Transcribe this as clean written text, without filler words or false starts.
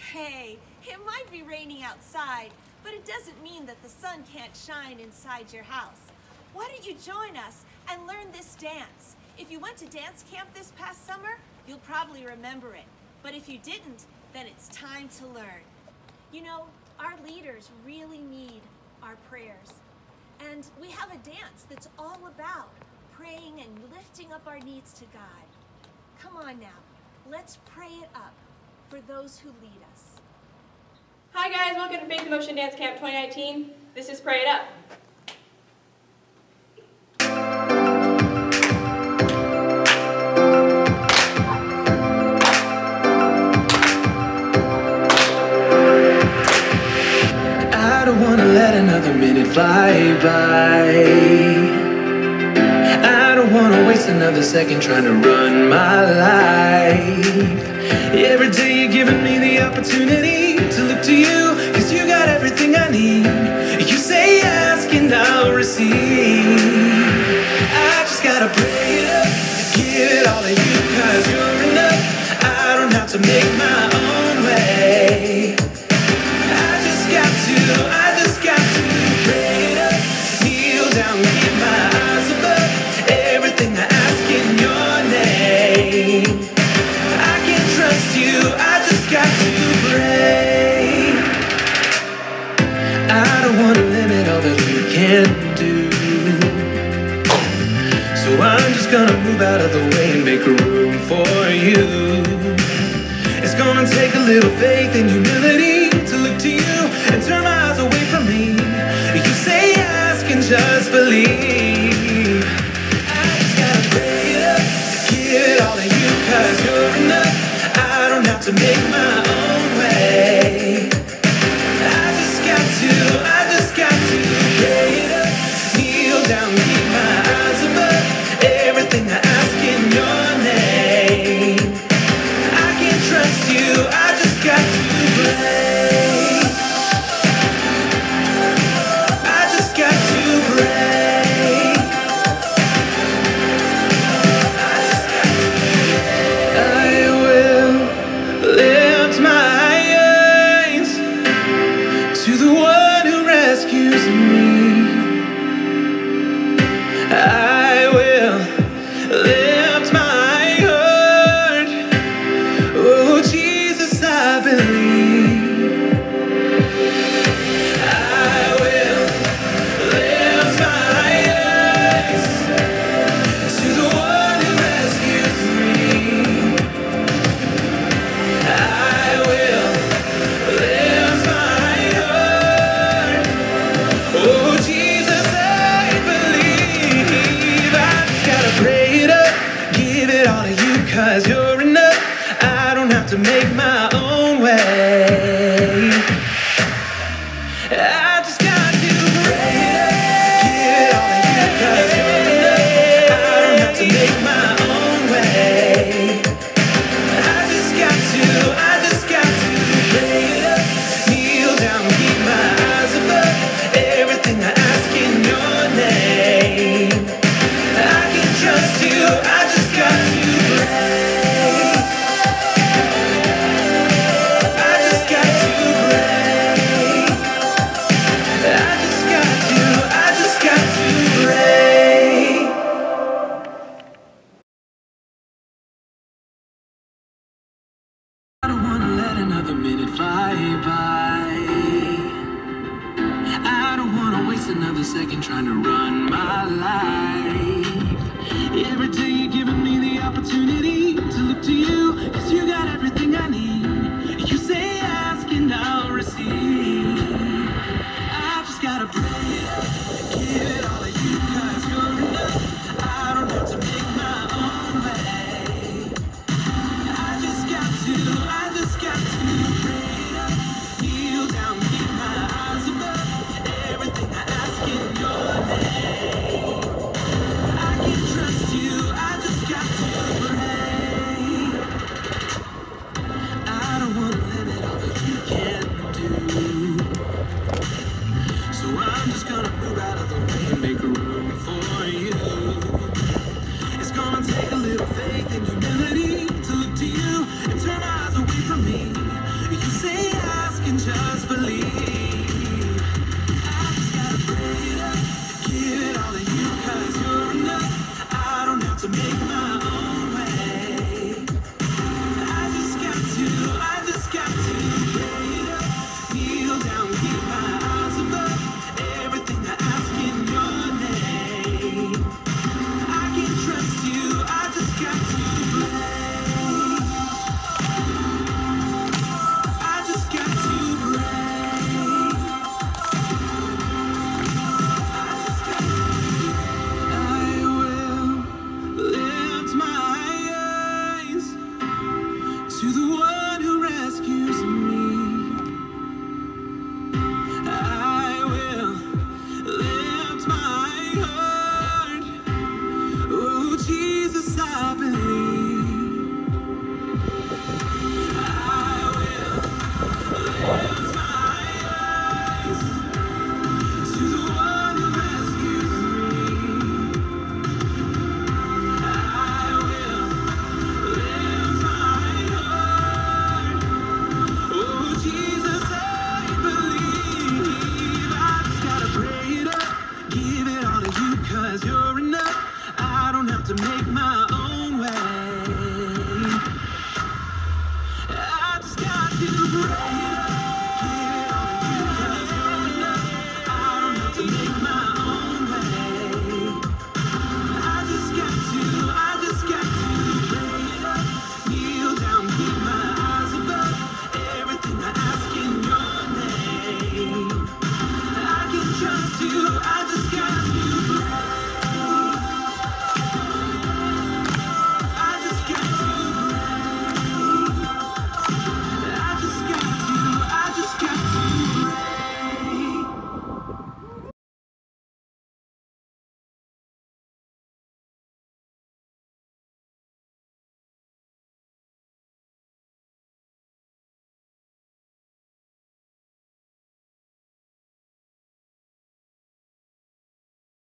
Hey, it might be raining outside, but it doesn't mean that the sun can't shine inside your house. Why don't you join us and learn this dance? If you went to dance camp this past summer, you'll probably remember it. But if you didn't, then it's time to learn. You know, our leaders really need our prayers. And we have a dance that's all about praying and lifting up our needs to God. Come on now, let's pray it up for those who lead us. Hi guys, welcome to Faith in Motion Dance Camp 2019. This is Pray It Up. I don't want to let another minute fly by. I don't want to waste another second trying to run my life. Every day you're giving me the opportunity to look to you, cause you got everything I need. You say ask and I'll receive. I just gotta pray it up, give it all to you, cause you're enough. I don't have to make my own way. I just got to pray it up, kneel down, keep my eyes above everything I ask in your name. I can trust you, I just got to pray. I don't want to limit all that you can do, so I'm just gonna move out of the way and make room for you. It's gonna take a little faith and humility to look to you and turn my eyes away from me. You say ask and just believe. I just gotta pray it up, give it all to you, cause you're enough. I don't have to make my own way. I just got to pray it up, kneel down, keep my eyes above everything I ask in your name. I can trust you, I just got to pray. I just got to pray. I will lift my eyes to the one who rescues me. I will lift my heart. Oh Jesus, I believe. I will lift my eyes to the one who rescues me. I will lift my heart. Oh Jesus, I believe. I just gotta pray it up, give it all to you, cause you're enough. I don't have to make my own way. I just got to pray it up, give it all to you, cause you're enough. I don't have to make my own way. I just got to pray it up, kneel down, keep my eyes above everything I ask in your name. I can trust you, I just got to pray. I just got to pray. I just got to pray. I don't want to let another minute fly by. I don't want to waste another second trying to run my life. Every day